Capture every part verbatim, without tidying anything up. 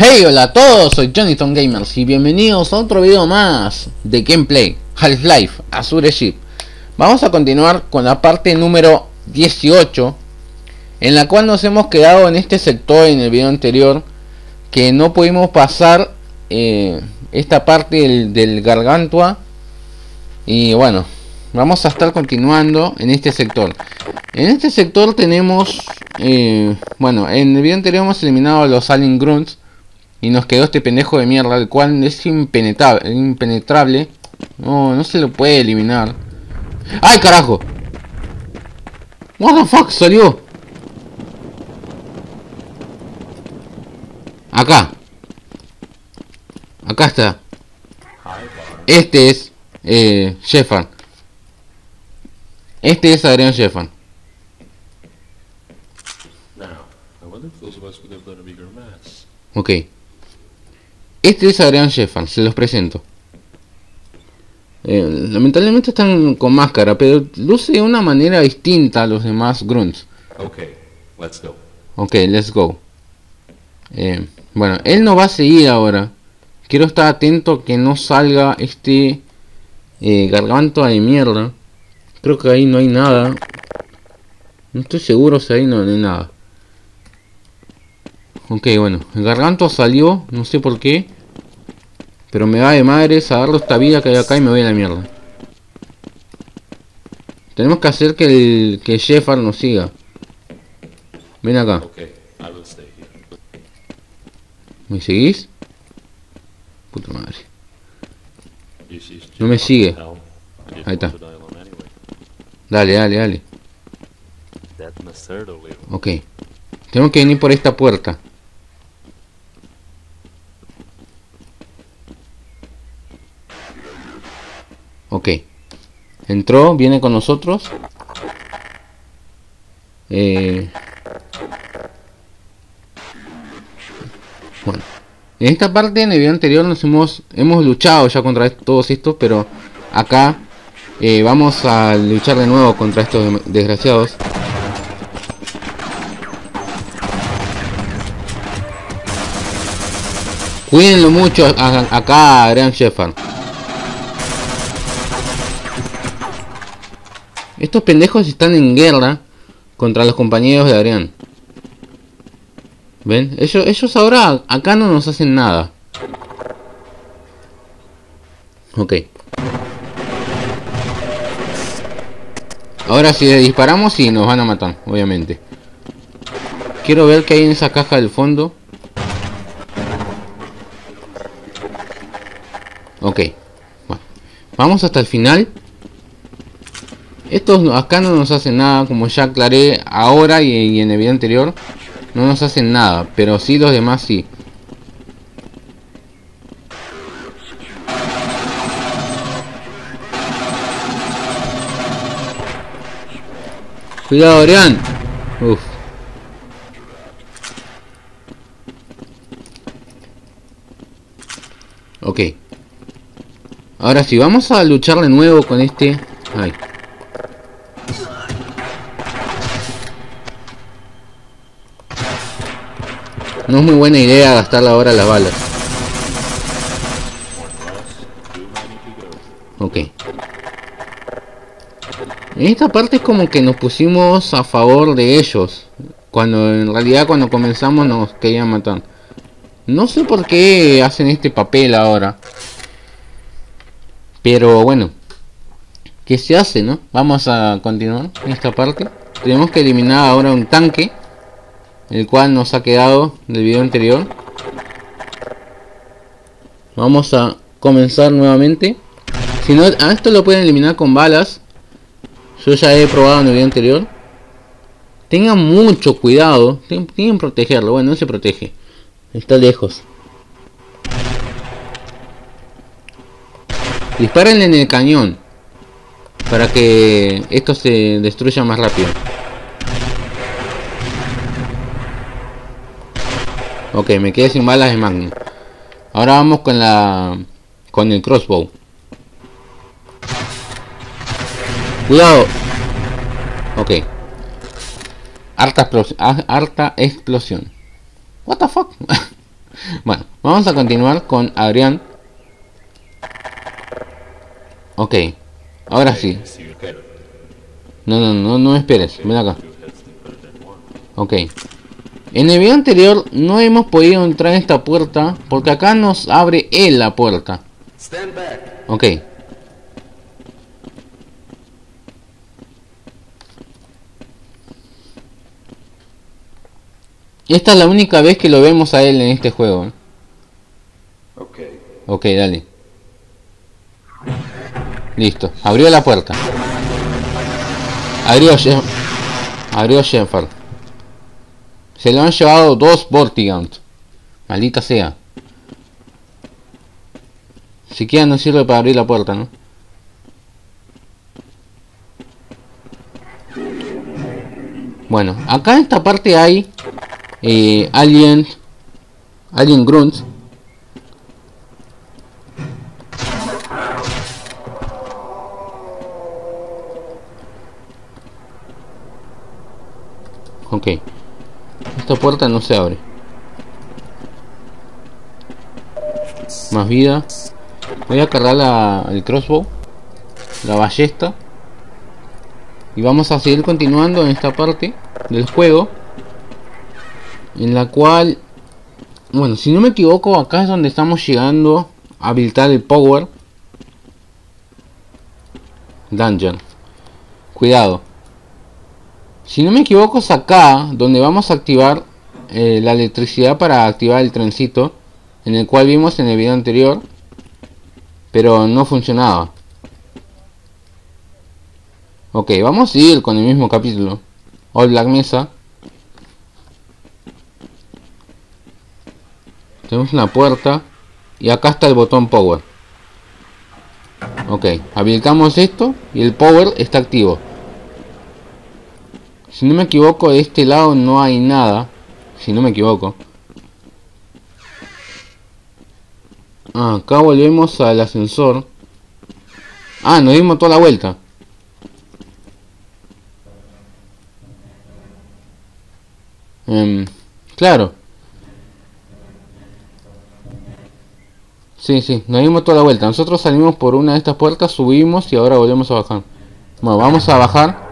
Hey, hola a todos, soy Jonathan Gamers y bienvenidos a otro video más de gameplay Half-Life Azure Ship. Vamos a continuar con la parte número dieciocho, en la cual nos hemos quedado en este sector en el video anterior, que no pudimos pasar eh, esta parte del, del Gargantua. Y bueno, vamos a estar continuando en este sector. En este sector tenemos eh, bueno, en el video anterior hemos eliminado a los Alien Grunts y nos quedó este pendejo de mierda, el cual es impenetrable, impenetrable. No, no se lo puede eliminar. ¡Ay, carajo! What the fuck, salió. Acá. Acá está. Este es eh, Shepard. Este es Adrian Shepard. Ok. Este es Adrian Shepard, se los presento. Eh, lamentablemente están con máscara, pero luce de una manera distinta a los demás Grunts. Ok, let's go. Ok, let's go. Eh, bueno, él no va a seguir ahora. Quiero estar atento que no salga este eh, Gargantua de mierda. Creo que ahí no hay nada. No estoy seguro si ahí no, no hay nada. Ok, bueno, el Gargantua salió, no sé por qué. Pero me va de madres a darle esta vida que hay acá y me voy a la mierda. Tenemos que hacer que el que Shepard nos siga. Ven acá. ¿Me seguís? Puta madre. No me sigue. Ahí está. Dale, dale, dale. Ok. Tenemos que venir por esta puerta. Ok. Entró, viene con nosotros. Eh... Bueno. En esta parte, en el video anterior, nos hemos, hemos luchado ya contra todos estos, pero acá eh, vamos a luchar de nuevo contra estos desgraciados. Cuídenlo mucho a, acá, Adrian Shepard. Estos pendejos están en guerra contra los compañeros de Adrian. ¿Ven? Ellos, ellos ahora acá no nos hacen nada. Ok. Ahora si le disparamos, sí, nos van a matar, obviamente. Quiero ver qué hay en esa caja del fondo. Ok. Bueno. Vamos hasta el final. Estos acá no nos hacen nada, como ya aclaré ahora y, y en el video anterior. No nos hacen nada, pero sí los demás sí. Cuidado, Adrian. Uf. Ok. Ahora sí, vamos a luchar de nuevo con este. Ay. No es muy buena idea gastar ahora las balas. Ok. En esta parte es como que nos pusimos a favor de ellos, cuando en realidad cuando comenzamos nos querían matar. No sé por qué hacen este papel ahora. Pero bueno, ¿qué se hace, no? Vamos a continuar en esta parte. Tenemos que eliminar ahora un tanque, el cual nos ha quedado del video anterior. Vamos a comenzar nuevamente. Si no, a esto lo pueden eliminar con balas. Yo ya he probado en el video anterior. Tengan mucho cuidado. Tienen que protegerlo. Bueno, no se protege. Está lejos. Dispárenle en el cañón, para que esto se destruya más rápido. Ok, me quedé sin balas de Magnum. Ahora vamos con la... con el crossbow. Cuidado. Ok. Harta explosión. Harta explosión. What the fuck. Bueno, vamos a continuar con Adrián. Ok, ahora sí. No, no, no, no me esperes, ven acá. Ok. En el video anterior no hemos podido entrar en esta puerta porque acá nos abre él la puerta. Ok. Esta es la única vez que lo vemos a él en este juego. Ok. Ok, dale. Listo, abrió la puerta. Abrió Shepard. Abrió Shepard. Se lo han llevado dos Vortigaunt. Maldita sea. Siquiera no sirve para abrir la puerta, ¿no? Bueno, acá en esta parte hay eh, Alien Alien Grunts. Ok. Esta puerta no se abre. Más vida. Voy a cargar la, el crossbow, la ballesta, y vamos a seguir continuando en esta parte del juego, en la cual, bueno, si no me equivoco, acá es donde estamos llegando a habilitar el Power Dungeon. Cuidado. Si no me equivoco, es acá donde vamos a activar eh, la electricidad para activar el trencito, en el cual vimos en el video anterior, pero no funcionaba. Ok, vamos a ir con el mismo capítulo. All Black Mesa. Tenemos una puerta y acá está el botón Power. Ok, habilitamos esto y el Power está activo. Si no me equivoco, de este lado no hay nada. Si no me equivoco. Ah, acá volvemos al ascensor. Ah, nos dimos toda la vuelta. Um, claro. Sí, sí, nos dimos toda la vuelta. Nosotros salimos por una de estas puertas, subimos y ahora volvemos a bajar. Bueno, vamos a bajar.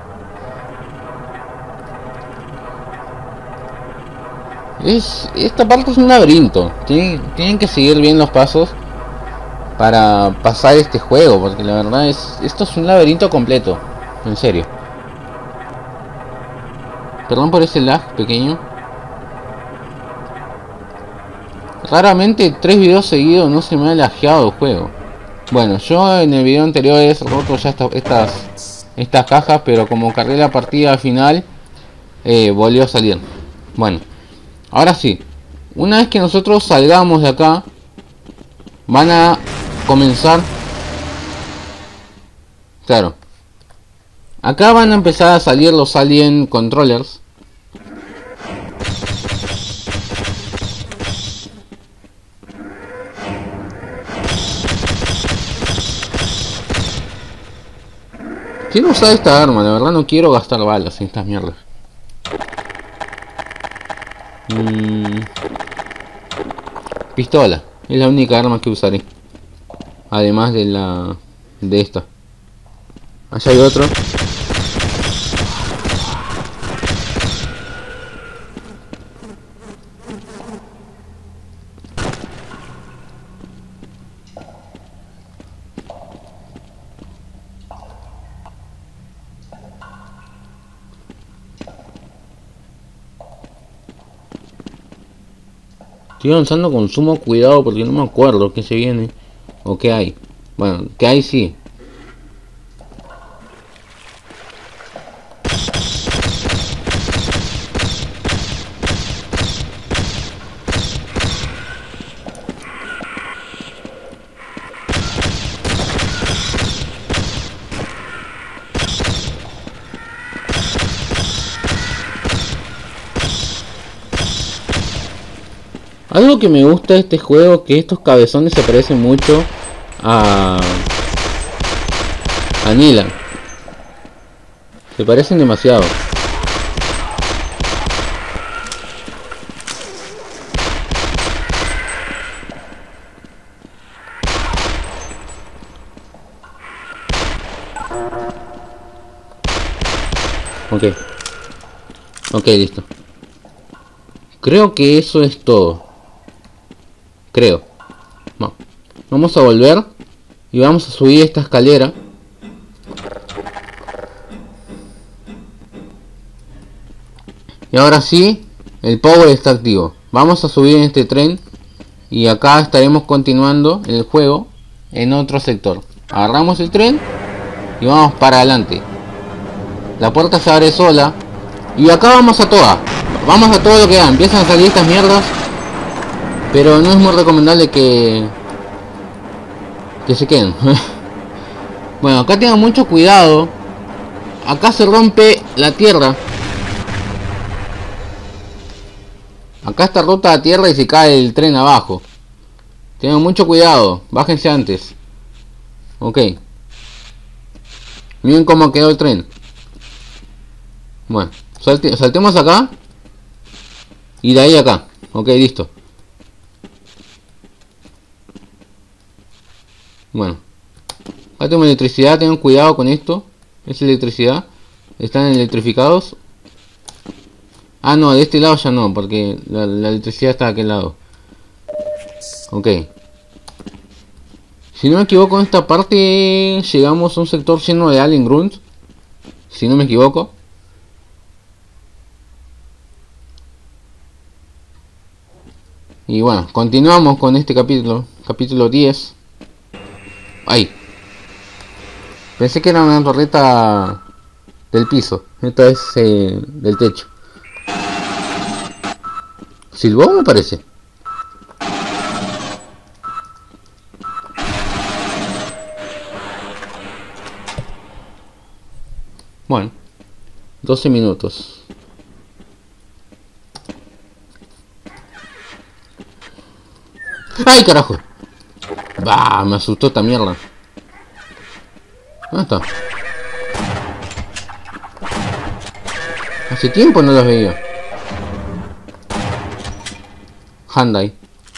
Es, esta parte es un laberinto. Tienen, tienen que seguir bien los pasos para pasar este juego, porque la verdad es, esto es un laberinto completo, en serio. Perdón por ese lag pequeño. Raramente tres videos seguidos no se me ha lajeado el juego. Bueno, yo en el video anterior he roto ya esta, estas estas cajas, pero como cargué la partida al final, eh, volvió a salir. Bueno, ahora sí, una vez que nosotros salgamos de acá, van a comenzar. Claro, acá van a empezar a salir los Alien Controllers. Quiero usar esta arma, la verdad no quiero gastar balas en estas mierdas. Mm. Pistola, es la única arma que usaré. Además de la... de esta. Allá hay otro. Estoy avanzando con sumo cuidado porque no me acuerdo qué se viene o qué hay. Bueno, qué hay sí. Algo que me gusta de este juego, que estos cabezones se parecen mucho a... a Nila. Se parecen demasiado. Ok. Ok, listo. Creo que eso es todo. Creo. No. Vamos a volver. Y vamos a subir esta escalera. Y ahora sí, el power está activo. Vamos a subir en este tren. Y acá estaremos continuando el juego en otro sector. Agarramos el tren y vamos para adelante. La puerta se abre sola. Y acá vamos a toda. Vamos a todo lo que da. Empiezan a salir estas mierdas. Pero no es muy recomendable que... Que se queden. Bueno, acá tengan mucho cuidado. Acá se rompe la tierra. Acá está rota la tierra y se cae el tren abajo. Tengan mucho cuidado. Bájense antes. Ok. Miren cómo quedó el tren. Bueno, salte, saltemos acá. Y de ahí acá. Ok, listo. Bueno. Acá tengo electricidad. Tengan cuidado con esto. Es electricidad. Están electrificados. Ah, no, de este lado ya no, porque la, la electricidad está de aquel lado. Ok. Si no me equivoco, en esta parte llegamos a un sector lleno de alien grunts. Si no me equivoco. Y bueno, continuamos con este capítulo. Capítulo diez. Ahí. Pensé que era una torreta del piso. Esta es eh, del techo. ¿Silbó me parece? Bueno, doce minutos. ¡Ay, carajo! Bah, me asustó esta mierda. ¿Dónde está? Hace tiempo no los veía. Hyundai.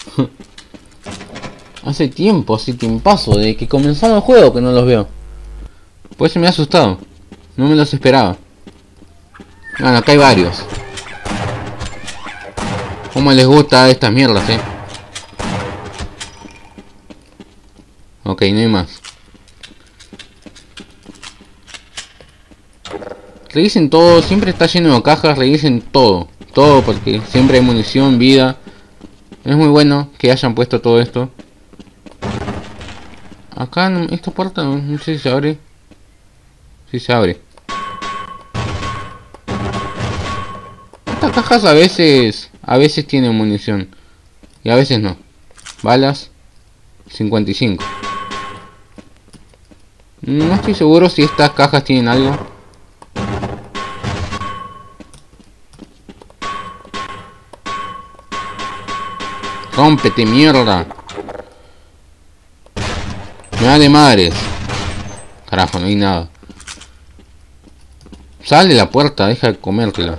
Hace tiempo, hace tiempazo, desde que comenzamos el juego que no los veo. Pues se me ha asustado. No me los esperaba. Bueno, acá hay varios. Cómo les gusta estas mierdas, eh. Ok, no hay más. Revisen todo, siempre está lleno de cajas, revisen todo. Todo, porque siempre hay munición, vida. Es muy bueno que hayan puesto todo esto. Acá, esta puerta, no, no sé si se abre. Si se abre. Estas cajas a veces, a veces tienen munición. Y a veces no. Balas, cincuenta y cinco. No estoy seguro si estas cajas tienen algo. Rómpete, mierda. Me da de madres. Carajo, no hay nada. Sal de la puerta, deja de comértela.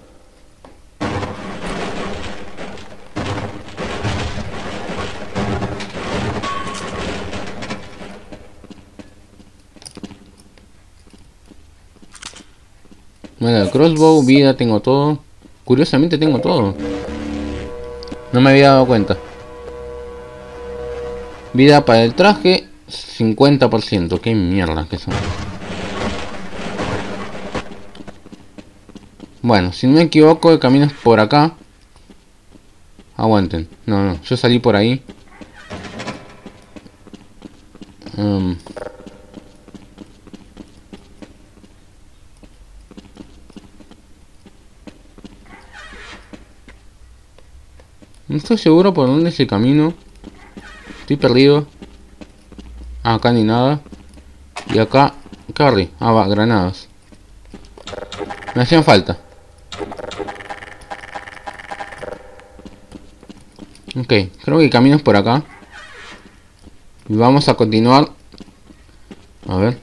Bueno, el crossbow, vida, tengo todo. Curiosamente tengo todo. No me había dado cuenta. Vida para el traje, cincuenta por ciento. Qué mierda que son. Bueno, si no me equivoco, el camino es por acá. Aguanten. No, no, yo salí por ahí. Um. No estoy seguro por dónde es el camino. Estoy perdido. Ah, acá ni nada. Y acá... Carry. Ah, va, granadas. Me hacían falta. Ok, creo que el camino es por acá. Y vamos a continuar. A ver.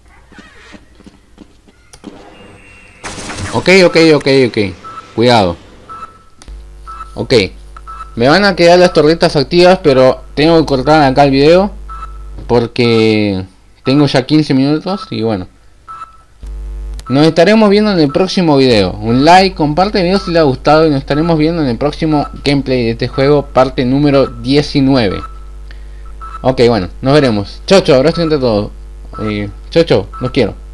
Ok, ok, ok, ok. Cuidado. Ok. Me van a quedar las torretas activas, pero tengo que cortar acá el video porque tengo ya quince minutos y bueno. Nos estaremos viendo en el próximo video. Un like, comparte el video si les ha gustado y nos estaremos viendo en el próximo gameplay de este juego, parte número diecinueve. Ok, bueno, nos veremos. Chau, chau, abrazo entre todos. Eh, chau, chau, los quiero.